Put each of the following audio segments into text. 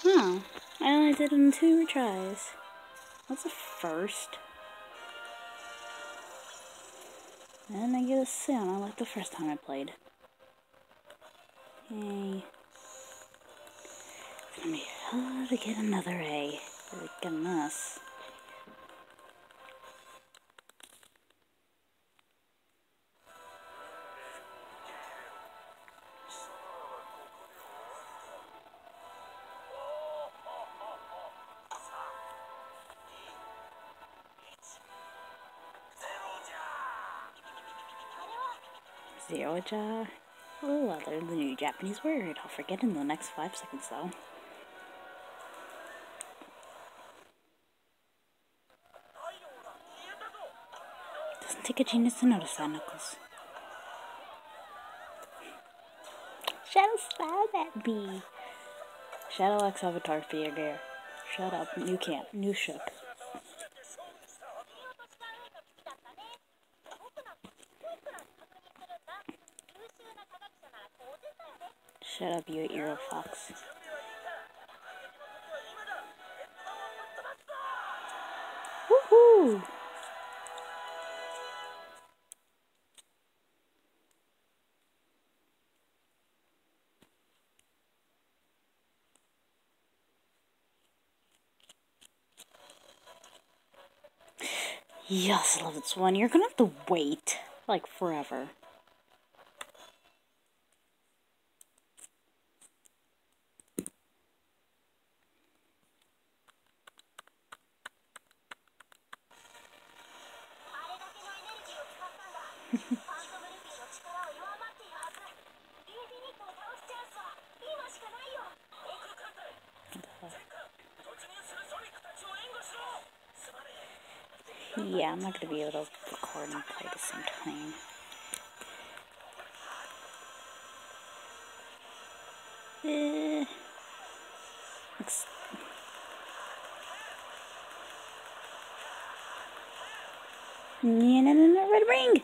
Huh. I only did it in 2 tries. That's a first. And I get a sound like the first time I played. Yay. It's gonna be hard to get another A. Getting this. Zero-ja. Oh, I learned the new Japanese word. I'll forget in the next 5 seconds, though. Doesn't take a genius to notice that, Knuckles. Shadow smiled at me. Shadow X Avatar figure. Shut up. You can't. You shook. Shut up, you 8-year-old fox. Woohoo! Yes, I love this one. You're gonna have to wait, like, forever. Yeah, I'm not gonna be able to record and play at the same time. No, red ring!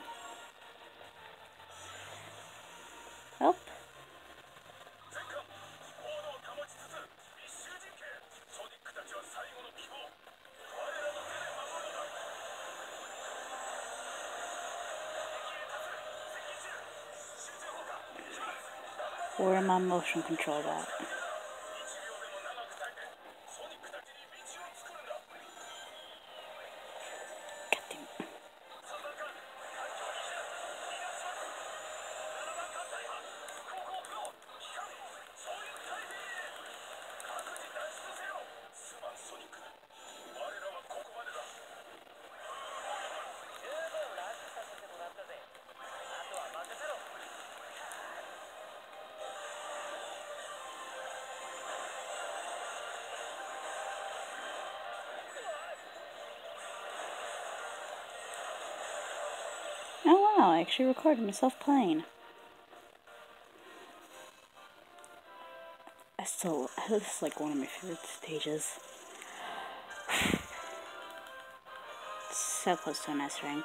Help. Where am I motion control at? Oh wow, I actually recorded myself playing. This is like one of my favorite stages. So close to an S rank.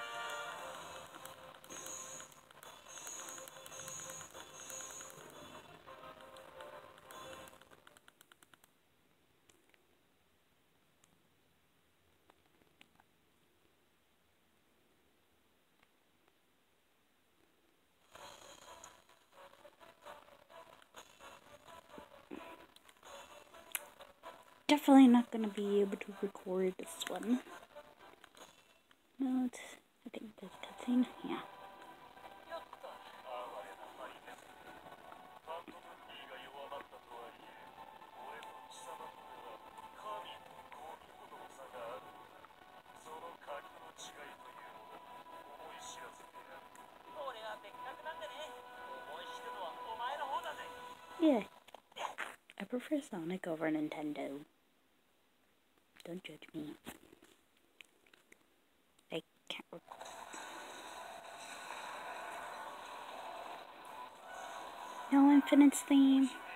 Definitely not gonna be able to record this one. No, I think there's a cutscene. Yeah. Yeah. I prefer Sonic over Nintendo. Don't judge me. I can't record. No Infinite's theme.